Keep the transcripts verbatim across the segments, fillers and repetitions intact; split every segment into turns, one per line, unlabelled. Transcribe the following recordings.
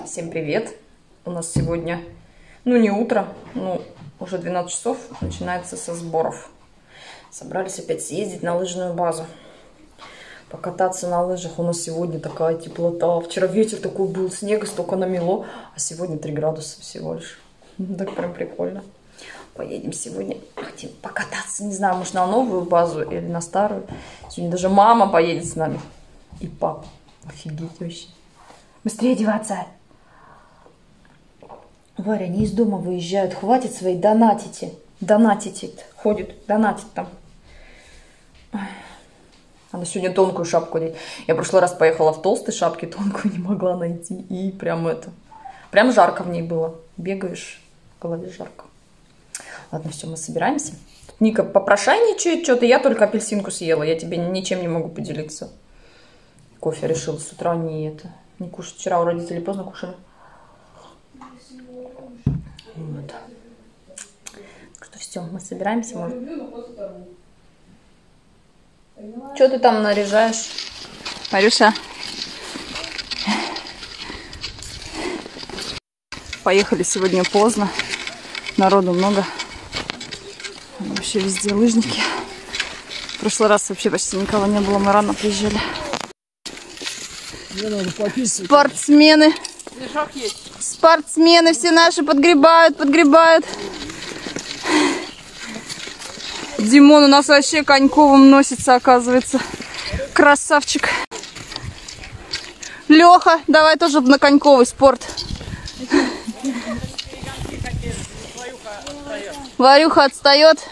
Всем привет! У нас сегодня, ну не утро, ну уже двенадцать часов, начинается со сборов. Собрались опять съездить на лыжную базу, покататься на лыжах. У нас сегодня такая теплота. Вчера ветер такой был, снега столько намело, а сегодня три градуса всего лишь. Так прям прикольно. Поедем сегодня, хотим покататься, не знаю, может на новую базу или на старую. Сегодня даже мама поедет с нами. И папа. Офигеть вообще. Быстрее одеваться. Варя, они из дома выезжают. Хватит свои донатите. Донатите. Ходит, донатит там. Надо сегодня тонкую шапку одеть. Я в прошлый раз поехала в толстой шапке, тонкую не могла найти. И прям это... Прям жарко в ней было. Бегаешь, в голове жарко. Ладно, все, мы собираемся. Ника попрошайничает что-то. Я только апельсинку съела. Я тебе ничем не могу поделиться. Кофе решила с утра не это... Не кушать. Вчера у родителей поздно кушали. Вот. Так что все, мы собираемся. Может... Что ты там наряжаешь, Марюша? Поехали сегодня поздно. Народу много. Вообще везде лыжники. В прошлый раз вообще почти никого не было. Мы рано приезжали. Спортсмены. Спортсмены все наши подгребают, подгребают. Димон у нас вообще коньковым носится, оказывается. Красавчик. Леха, давай тоже на коньковый спорт. Варюха отстает.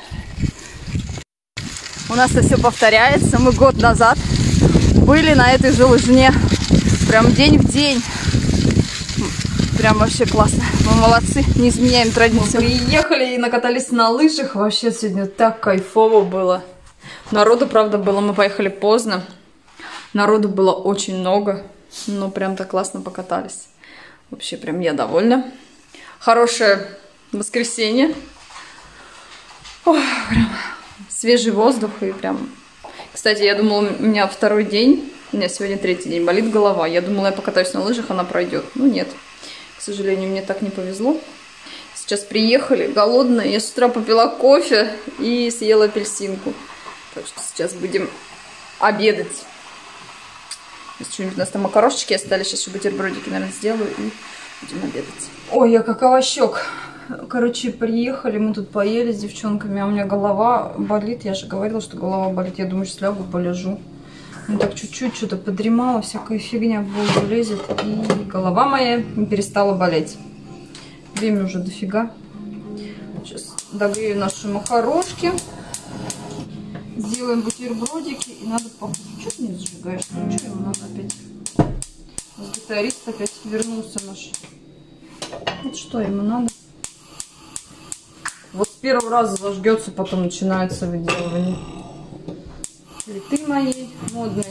У нас-то все повторяется. Мы год назад были на этой же лыжне. Прям день в день. Прям вообще классно. Мы молодцы, не изменяем традицию. Мы приехали и накатались на лыжах. Вообще сегодня так кайфово было. Народу, правда, было. Мы поехали поздно. Народу было очень много. Но прям так классно покатались. Вообще прям я довольна. Хорошее воскресенье. Ох, прям свежий воздух и прям... Кстати, я думала, у меня второй день. У меня сегодня третий день, болит голова. Я думала, я покатаюсь на лыжах, она пройдет. Ну нет, к сожалению, мне так не повезло. Сейчас приехали, голодная. Я с утра попила кофе и съела апельсинку. Так что сейчас будем обедать. Что-нибудь у нас там макарошечки остались. Сейчас еще бутербродики, наверное, сделаю и будем обедать. Ой, я как овощек. Короче, приехали, мы тут поели с девчонками, а у меня голова болит. Я же говорила, что голова болит. Я думаю, сейчас лягу, полежу. Ну так чуть-чуть что-то подремала, всякая фигня в голову лезет. И голова моя не перестала болеть. Время уже дофига. Сейчас догрею наши макарошки. Сделаем бутербродики. И надо покушать. Что ты не зажигаешь? Ну что ему надо опять? Гитарист опять вернулся наш. Вот что ему надо? Вот с первого раза зажгется, потом начинается выделывание. Цветы мои модные.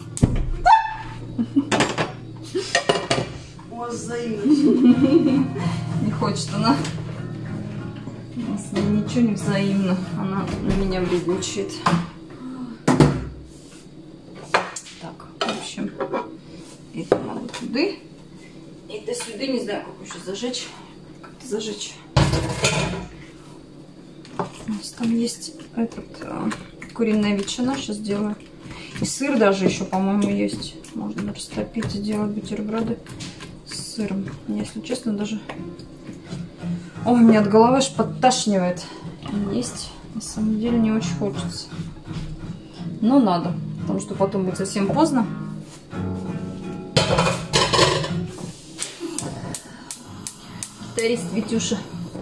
Не хочет она. У нас ничего не взаимно. Она на меня вредничает. Так, в общем, это надо туда. Это сюда, не знаю, как еще зажечь. Как-то зажечь. У нас там есть этот... куриная ветчина, сейчас сделаю. И сыр даже еще, по-моему, есть. Можно растопить, сделать бутерброды с сыром. Если честно, даже... Ой, меня от головы аж подташнивает. Есть. На самом деле не очень хочется. Но надо. Потому что потом будет совсем поздно. Гитарист Витюша.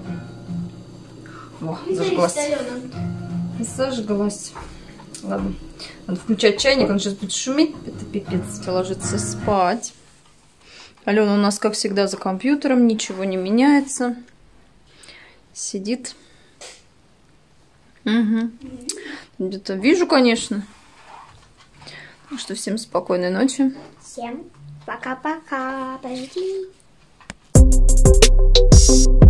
О, зажглась. Зажглась. Ладно. Надо включать чайник, он сейчас будет шуметь. Это пипец. Ложится спать. Алена у нас, как всегда, за компьютером. Ничего не меняется. Сидит. Угу. Где-то вижу, конечно. Так что всем спокойной ночи.
Всем пока-пока. Подожди.